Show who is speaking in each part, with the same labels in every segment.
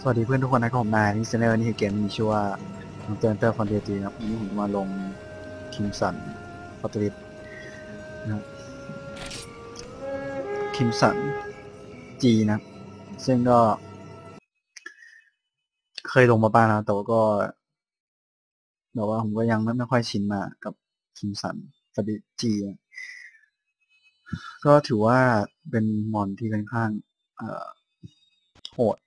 Speaker 1: วัสดีเพื่อนทุกคนนะครับผมนายนี่เซนเนอร์นี่คือเกมมีชื่อว่าเตอร์เตอร์ฟอนเดตีนะครับวันนี้ผมมาลงคิมสันฟอร์ตริสนะครับคิมสันจีนะซึ่งก็เคยลงมาบ้างนะแต่ว่าก็แบบว่าผมก็ยังไม่ค่อยชินมากับคิมสันฟอร์ตริสจีก็ถือว่าเป็นมอนที่ค่อนข้างโหด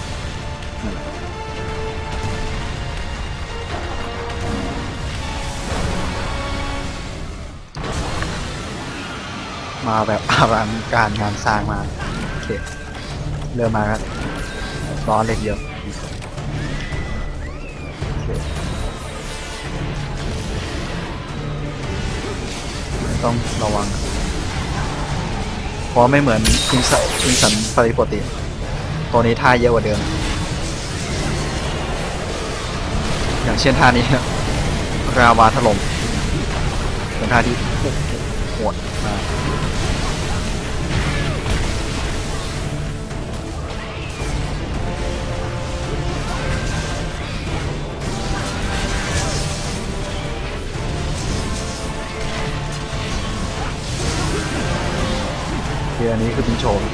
Speaker 1: มาแบบอลังการงานสร้างมาโอเคเริ่มมาครับล้อเล็กเยอะต้องระวังเพราะไม่เหมือนคิงสันปกติตัวนี้ท่าเยอะกว่าเดิมอย่างเช่นท่านี้ราวาถล่มเป็นท่าที่โหดมากคืออันนี้คือเป็นโชว์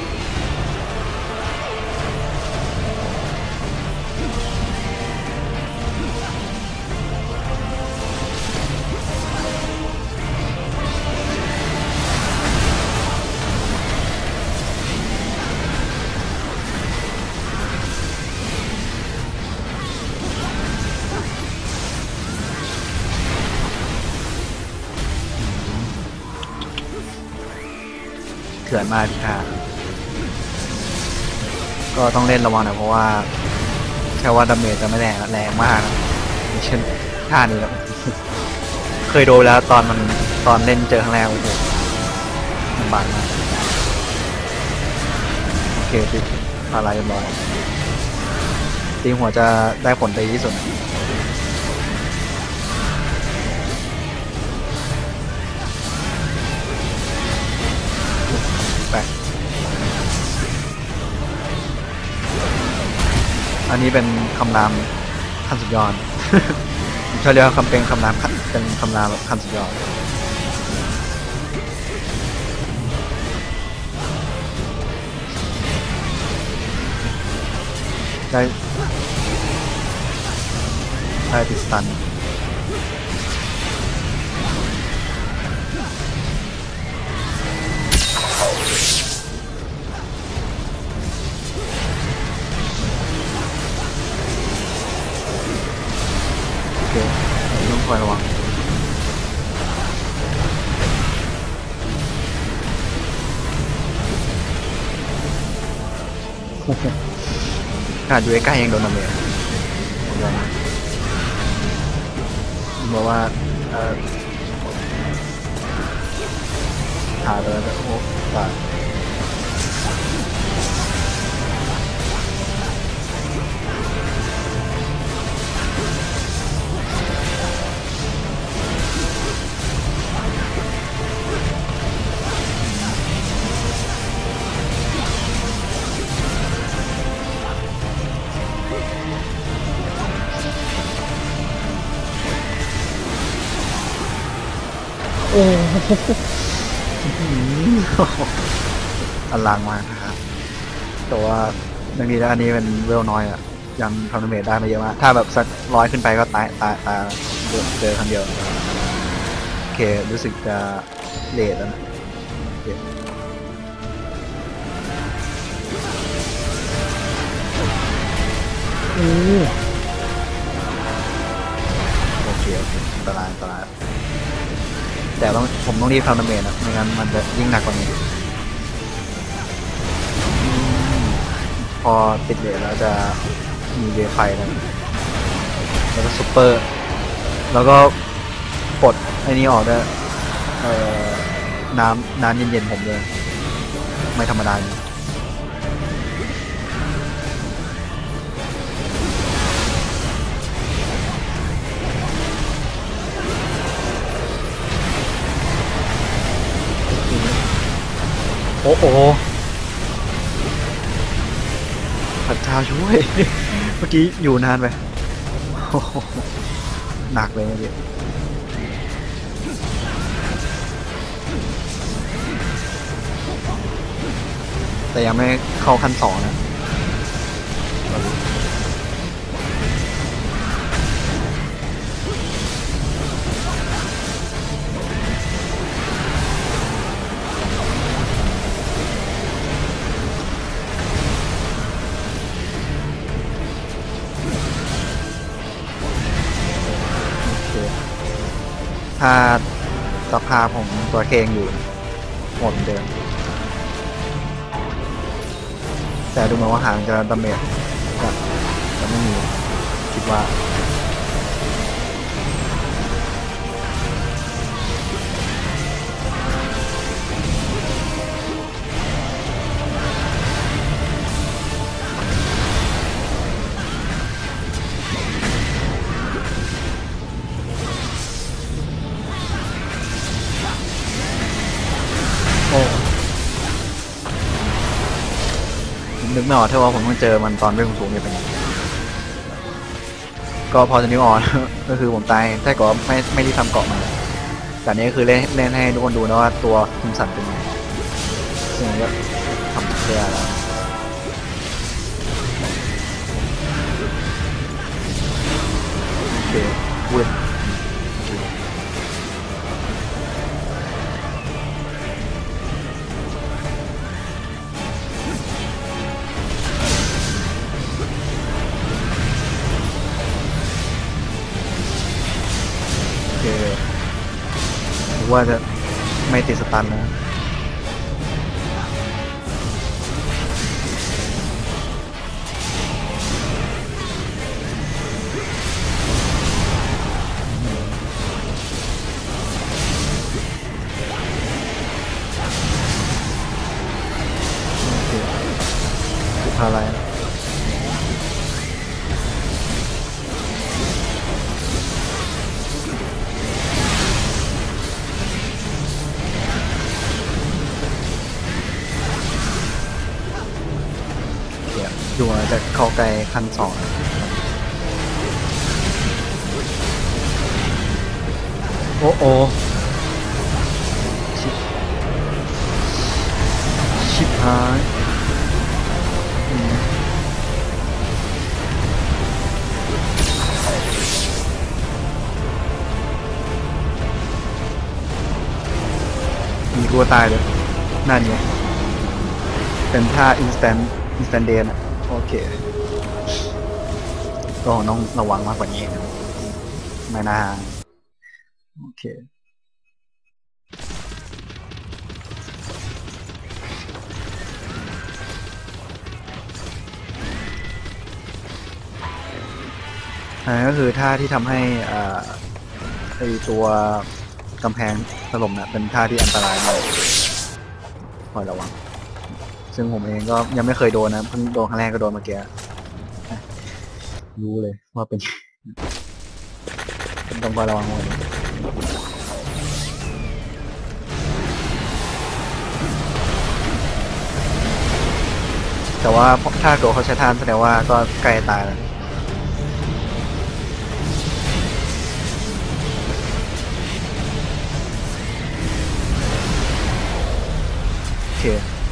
Speaker 1: เถื่อนมากที่ท่าก็ต้องเล่นระวังหน่อยเพราะว่าแค่ว่าดาเมจจะไม่แรงมากนะเช่นท่านี้แล้วเคยโดนแล้วตอนเล่นเจอครั้งแรกโอ้โหมันบานมากโอเคติดอะไรเรียบร้อยตีหัวจะได้ผลดีที่สุดไปอันนี้เป็นคำรามขั้นสุดยอดเขาเรียกว่าเป็นคำรามเป็นคำรามแบบขั้นสุดยอดได้ติดสตันโอเคต้องคอยระวังขนาดอยู่ใกล้ๆยังโดนดาเมจบอกว่าหาเลยแบบโอ้ตายโอ้อลังมากนะครับแต่ว่าบางทีแล้วอันนี้เป็นเวลน้อยอ่ะยังทำดาเมจได้ไม่เยอะมากถ้าแบบสัก100ขึ้นไปก็ตายเจอครั้งเดียวโอเครู้สึกจะเลทแล้วนะโอเคโอเคอันตรายแต่ผมต้องรีบทำดาเมจนะไม่งั้นมันจะยิ่งหนักกว่านี้พอติดเลทแล้วจะมีเวไฟแล้วก็ซุปเปอร์แล้วก็ปลดไอ้นี้ออกด้วยน้ำเย็นๆผมเลยไม่ธรรมดาโอ้โหพระเจ้าช่วยมื่อกี้อยู่นานไปโอ้โหหนักเลยเมื่อกี้แต่ยังไม่เข้าขั้น2นะถ้าสภาพผมตัวเคงอยู่หมดเดิมแต่ดูเหมือนว่าหางจะดาเมจจะไม่มีคิดว่าโอ้นึกไม่ออกเท่าว่าผมต้องเจอมันตอนเรื่องสูงเนี่ยเป็นไงก็พอจะนึกออกก็คือผมตายแต่ก็ไม่ได้ทำเกาะมาแต่นี้คือเล่นให้ทุกคนดูนะว่าตัวคิมสันเป็นไงซึ่งก็ทำได้แล้วโอเควุ้นโอเคนึกว่าจะไม่ติดสตันนะโอเคคืออะไรนะเดี๋ยวดูว่าจะเข้าใกล้ขั้น2โอ้โอชิบชิบหายอืมมีกลัวตายเลยนั่นไงเป็นท่า instant death อะโอเคก็ต้องระวังมากกว่านี้นะไม่น่าโอเคอันนั้นก็คือท่าที่ทำให้ไอตัวกำแพงถล่มนะเป็นท่าที่อันตรายมากคอยระวังซึ่งผมเองก็ยังไม่เคยโดนนะเพิ่งโดนครั้งแรกก็โดนเมื่อกี้รู้เลยว่าเป็นต้องคอยระวังหมดแต่ว่าถ้าโดนเขาใช้ท่านแสดงว่าก็ใกล้ตายแล้วโอเค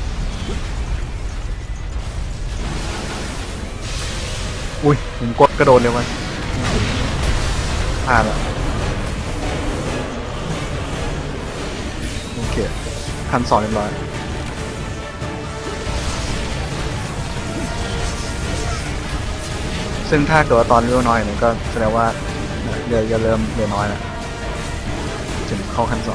Speaker 1: อุ้ยผมกดกระโดดเลยมันพลาดแล้วโอเคขั้น2เรียบร้อยซึ่งถ้าเกิดว่าตอนเรือน้อยเนี่ยก็แสดงว่าเรือจะเริ่มเรือน้อยแล้วถึงเข้าขั้น2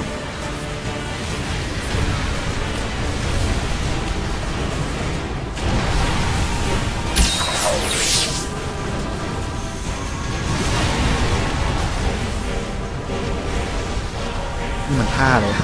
Speaker 1: นี่มันท่าเลย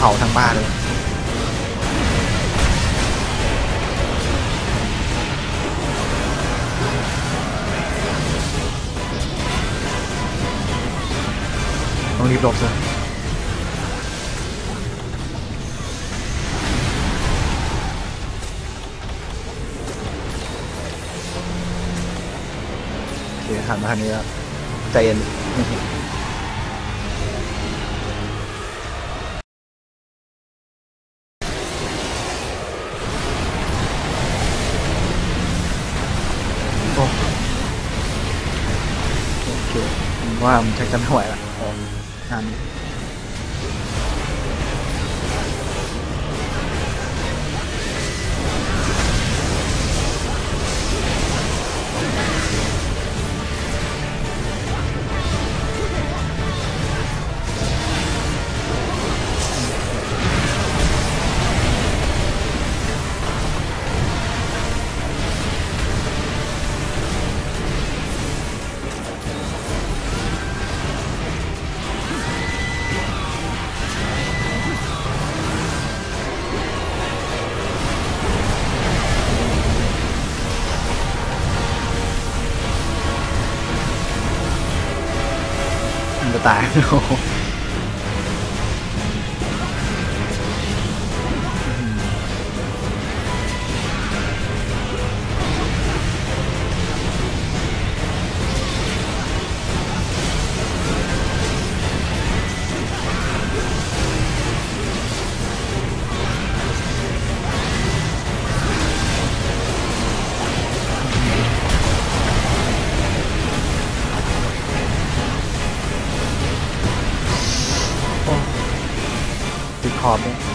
Speaker 1: ผาทั้งบ้านเลยต้องรีบหลบเลยโอเคหันมาทางนี้แล้วใจเย็นโอ้โอเคผมว่ามันใช้กันไม่ไหวละงานนี้มันจะตายโอ้โหติดขอบเนี่ย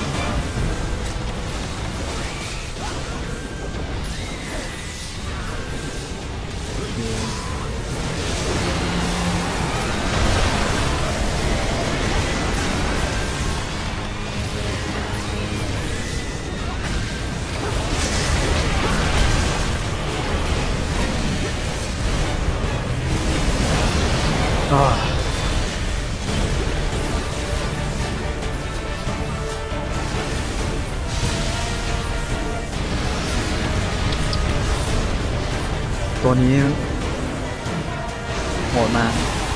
Speaker 1: ก็ตัวนี้โหดมาก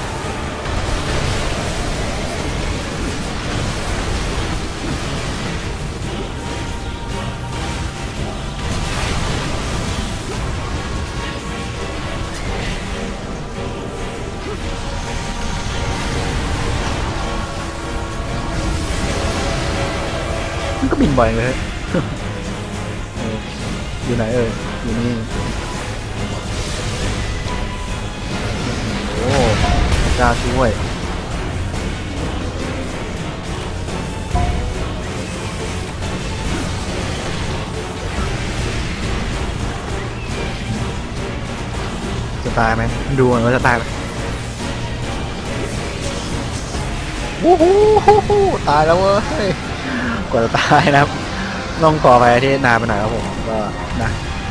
Speaker 1: มันก็บินบ่อยเลย อยู่ไหนอยู่นี่โอ้พระเจ้าช่วยจะตายไหมดูก่อนว่าจะตายไหมโอ้โหตายแล้วเว้ยกว่าจะตายนะครับต้องขอไปที่นานไปหน่อยครับผมก็นะ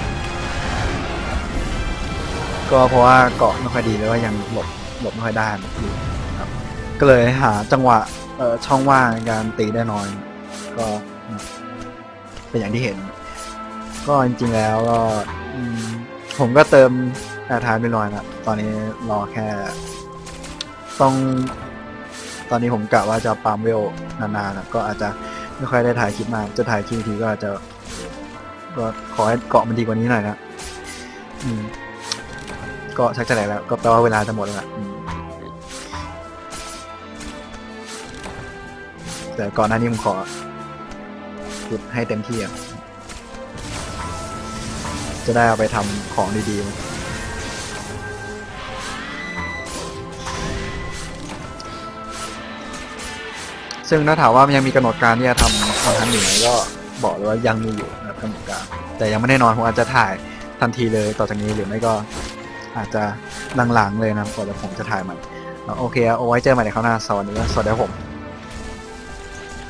Speaker 1: ก็เพราะว่าเกาะไม่ค่อยดีแล้วก็ยังหลบไม่ค่อยได้อยู่ครับก็เลยหาจังหวะช่องว่างในการตีได้น้อยก็เป็นอย่างที่เห็นก็จริงๆแล้วก็ผมก็เติมแอร์ไทม์ไปหน่อยนะตอนนี้รอแค่ต้องตอนนี้ผมกะว่าจะปั๊มเวลนานๆนะก็อาจจะไม่ค่อยได้ถ่ายคลิปมากจะถ่ายคลิปทีก็อาจจะก็ขอให้เกาะมันดีกว่านี้หน่อยนะก็ชักจะไหนแล้วก็แปลว่าเวลาจะหมดแล้วนะแต่ก่อนหน้านี้ผมขอขุดให้เต็มที่อ่ะจะได้เอาไปทำของดีๆซึ่งถ้าถามว่ามันยังมีกำหนดการที่จะทำคอนเทนต์หนึ่งก็บอกเลยว่ายังมีอยู่นะครับกำหนดการแต่ยังไม่แน่นอนผมอาจจะถ่ายทันทีเลยต่อจากนี้หรือไม่ก็อาจจะหลังๆเลยนะก่อนผมจะถ่ายมันโอเคเอาไว้เจอกันใหม่ในคราวหน้าสวัสดีครับสวัสดีครับผม